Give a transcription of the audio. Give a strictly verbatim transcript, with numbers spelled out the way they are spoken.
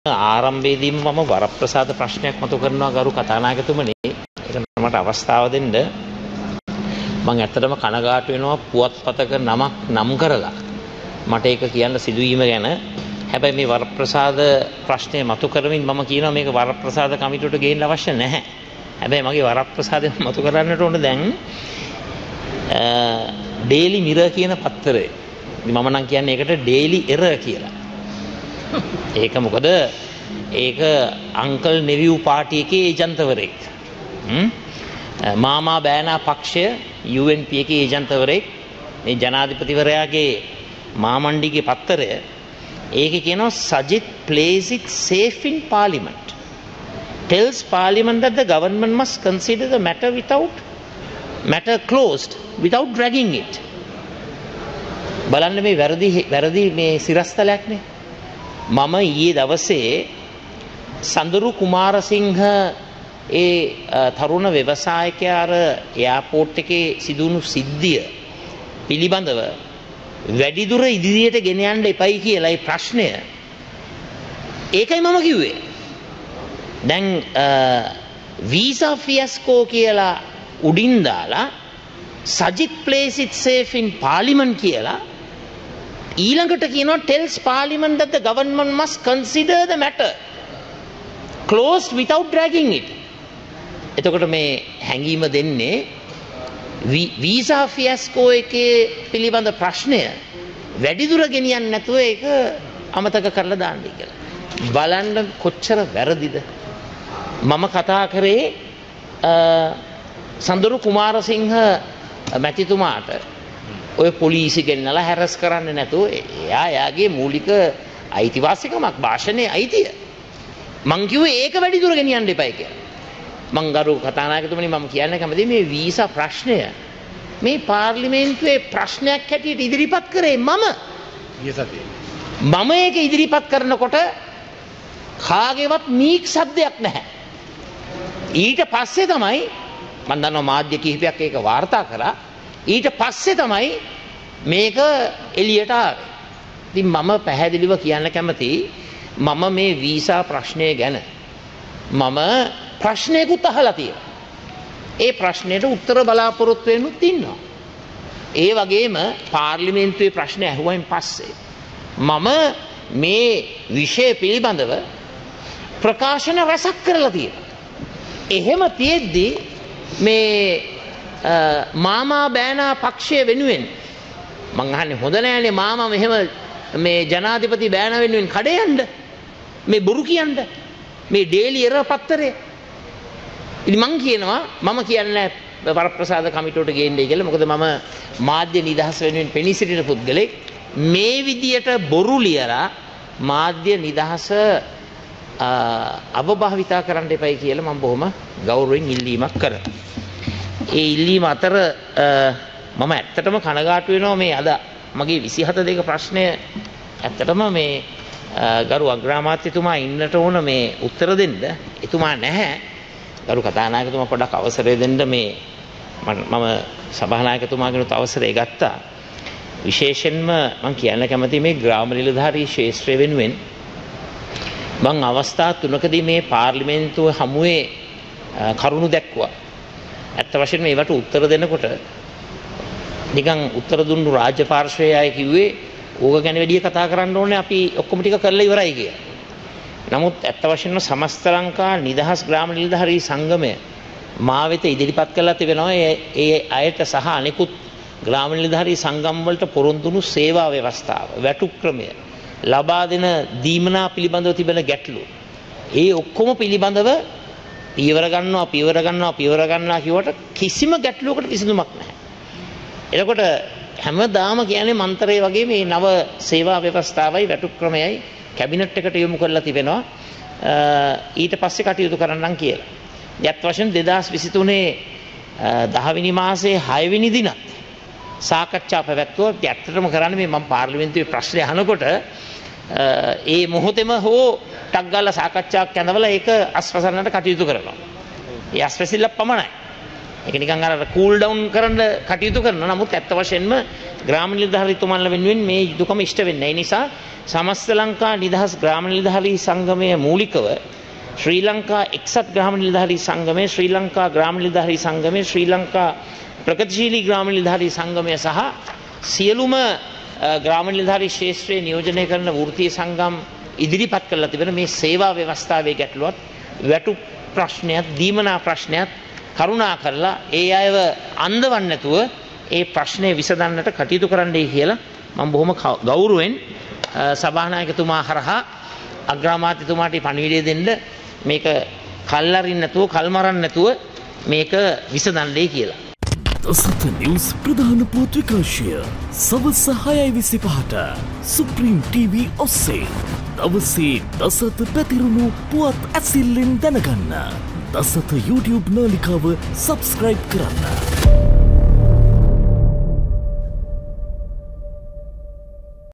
ආරම්භයේදීම මම වරප්‍රසාද ප්‍රශ්නයක් මතු කරනවා ගරු කතානායකතුමනි. ඒක මට අවස්ථාව දෙන්න. මම ඇත්තටම කනගාටු වෙනවා පුවත්පතක නමක් නම් කරලා මට ඒක කියන්න සිදුවීම ගැන. හැබැයි මේ වරප්‍රසාද ප්‍රශ්නේ මතු කරමින් මම කියනවා මේක වරප්‍රසාද කමිටුවට ගේන්න අවශ්‍ය නැහැ. හැබැයි මගේ වරප්‍රසාදය මතු කරන්නට ඕන දැන් ඩේලි මිරර් කියන පත්තරේ. මම නම් කියන්නේ ඒකට ඩේලි එරර් කියලා. ඒක මොකද ඒක අංකල් නෙවිව් පාටි එකේ ඒජන්තවරයෙක් මාමා බෑනා පක්ෂය යූ එන් පී එකේ ඒජන්තවරයෙක් මේ ජනාධිපතිවරයාගේ මාමණ්ඩිගේ පත්තරය ඒකේ කියනවා Sajith plays it safe in parliament tells parliament that the government must consider the matter without matter closed without dragging it බලන්න මේ වැරදි වැරදි මේ සිරස්තලයක් නේ. මම ඊයේ දවසේ සඳරු කුමාරසිංහ ඒ තරුණ ව්‍යවසායකයා අර එයාපෝට් එකේ සිදුණු සිද්ධිය පිළිබඳව වැඩිදුර ඉදිරියට ගෙන යන්න එපයි කියලා ඒ ප්‍රශ්නය ඒකයි මම කිව්වේ. දැන් වීසා ෆියස්කෝ කියලා උඩින් දාලා Sajith plays it safe in parliament කියලා ඊළඟට කියනවා tells parliament that the government must consider the matter closed without dragging it. එතකොට මේ හැංගීම දෙන්නේ වීසා ෆියස්කෝ එකේ පිළිබඳ ප්‍රශ්නය වැඩිදුර ගෙනියන්නේ නැතුව ඒක අමතක කරලා දාන්නයි කියලා. බලන්න කොච්චර වැරදිද. මම කතා කරේ සඳරු කුමාරසිංහ මැතිතුමාට ඔය පොලිසි ගෙන්නලා හැරස් කරන්නේ නැතුව එයා එයාගේ මූලික අයිතිවාසිකමක් භාෂණයේ අයිතිය. මං කිව්වේ ඒක වැඩි දුර ගෙනියන්න එපයි කියලා. මං ගරු කතානායකතුමනි මම කියන්න කැමතියි මේ වීසා ප්‍රශ්නය මේ පාර්ලිමේන්තුවේ ප්‍රශ්නයක් හැටියට ඉදිරිපත් කරේ මම. මම ඒක ඉදිරිපත් කරනකොට කාගේවත් මීක් සද්දයක් නැහැ. ඊට පස්සේ තමයි මම දන්නවා මාධ්‍ය කිහිපයක් ඒක වාර්තා කරා. ඊට පස්සේ තමයි මේක එළියට ආවේ. ඉතින් මම පැහැදිලිව කියන්න කැමතියි මම මේ වීසා ප්‍රශ්නය ගැන මම ප්‍රශ්නයකුත් අහලා තියෙනවා. ඒ ප්‍රශ්නෙට උත්තර බලාපොරොත්තු වෙනුත් ඉන්නවා. ඒ වගේම පාර්ලිමේන්තුවේ ප්‍රශ්න ඇහුවයින් පස්සේ මම මේ විෂය පිළිබඳව ප්‍රකාශන රැසක් කරලා තියෙනවා. එහෙම තියෙද්දි මේ මාමා බෑනා පක්ෂය වෙනුවෙන් මං අහන්නේ හොඳ නෑනේ මාමා මෙහෙම මේ ජනාධිපති බෑනා වෙනුවෙන් කඩේ යන්න මේ බොරු කියන්න මේ ඩේලි එරර් පත්තරේ. ඉතින් මං කියනවා මම කියන්නේ වරප්‍රසාද කමිටුවට ගේන්නයි කියලා. මොකද මම මාධ්‍ය නිදහස වෙනුවෙන් පෙනී සිටින පුද්ගලෙක්. මේ විදියට බොරු ලියලා මාධ්‍ය නිදහස අවභාවිතා කරන්න එපයි කියලා මම බොහොම ගෞරවයෙන් ඉල්ලීමක් කරනවා. ඒ ඉල්ලීම අතර මම ඇත්තටම කනගාටු වෙනවා මේ අද මගේ විසිහත දෙක ප්‍රශ්නය ඇත්තටම මේ ගරු අග්‍රාමාත්‍යතුමා ඉන්නට ඕන මේ උත්තර දෙන්න. එතුමා නැහැ. ගරු කතානායකතුමා පොඩ්ඩක් අවසරය දෙන්න මේ මම සභානායකතුමාගෙනුත් අවසරය ගත්තා. විශේෂයෙන්ම මම කියන්න කැමති මේ ග්‍රාම නිලධාරී ක්ෂේත්‍රය වෙනුවෙන් මම අවස්ථා තුනකදී මේ පාර්ලිමේන්තුව හමුවේ කරුණු දැක්වුවා. ඇත්ත වශයෙන්ම ඒවට උත්තර දෙනකොට නිකන් උත්තර දුන්නු රාජ්‍ය පාර්ශ්වයේ අය කිව්වේ ඕක ගැන වැඩි කතා කරන්න ඕනේ අපි ඔක්කොම ටික කරලා ඉවරයි කියලා. නමුත් ඇත්ත වශයෙන්ම සමස්ත ලංකා නිදහස් ග්‍රාම නිලධාරී සංගමය මා වෙත ඉදිරිපත් කළා තිබෙනවා ඒ අයට සහ අනෙකුත් ග්‍රාම නිලධාරී සංගම් වලට පොරොන්දුණු සේවා ව්‍යවස්ථාව වැටුප් ක්‍රමය ලබා දෙන දීමනා පිළිබඳව තිබෙන ගැටලු ඒ ඔක්කොම පිළිබඳව පියවර ගන්නවා පියවර ගන්නවා පියවර ගන්නවා කියවට කිසිම ගැටලුවකට විසඳුමක් නැහැ. එතකොට හැමදාම කියන්නේ මන්තරේ වගේ මේ නව සේවා ව්‍යවස්ථාවයි වැටුප් ක්‍රමයයි කැබිනට් එකට යොමු කරලා තිබෙනවා ඊට පස්සේ කටයුතු කරන්නම් කියලා. යත් වශයෙන් දෙදාස් විසිතුනේ දහ වෙනි මාසයේ හය වෙනි දිනත් සාකච්ඡා පැවැත්වුවා. ඇත්තටම කරන්නේ මේ මම පාර්ලිමේන්තුවේ ප්‍රශ්න අහනකොට ඒ මොහොතේම හෝ ටක් ගාලා සාකච්ඡාවක් යනවල ඒක අස්වසන්නට කටයුතු කරනවා. ඒ අස්වැසිල්ල පමණයි. ඒක නිකන් අර කූල් ඩවුන් කරන්න කටයුතු කරනවා. නමුත් ඇත්ත වශයෙන්ම ග්‍රාම නිලධාරීතුමන්ලා වෙනුවෙන් මේ යුතුයකම ඉෂ්ට වෙන්නේ. ඒ නිසා සමස්ත ලංකා නිදහස් ග්‍රාම නිලධාරී සංගමයේ මූලිකව ශ්‍රී ලංකා එක්සත් ග්‍රාම නිලධාරී සංගමය, ශ්‍රී ලංකා ග්‍රාම නිලධාරී සංගමය, ශ්‍රී ලංකා ප්‍රගතිශීලී ග්‍රාම නිලධාරී සංගමය සහ සියලුම ග්‍රාම නිලධාරී ශාස්ත්‍රයේ නියෝජනය කරන වෘත්තීය සංගම් ඉදිරිපත් කරලා තිබෙන මේ සේවා ව්‍යවස්ථාවේ ගැටලුවත් වැටු ප්‍රශ්නයත් දීමනා ප්‍රශ්නයත් කරුණා කරලා ඒ අයව අන්දවන්නේ නැතුව ඒ ප්‍රශ්නේ විසඳන්නට කටයුතු කරන්නයි කියලා මම බොහොම ගෞරවයෙන් සභානායකතුමා හරහා අග්‍රාමාත්‍යතුමාට පණිවිඩය දෙන්න මේක කල්ලාරින් නැතුව කල්මරන්න නැතුව මේක විසඳන්නයි කියලා. දසත නිවුස් ප්‍රධාන පුවත් විකාශය සවස් හයයි විසිපහට සුප්‍රීම් ටීවී ඔස්සේ දවසේ දසත පැතිරුණු පුවත් ඇසිල්ලෙන් දැනගන්න. දසත YouTube නාලිකාව සබස්ක්‍රයිබ් කරන්න.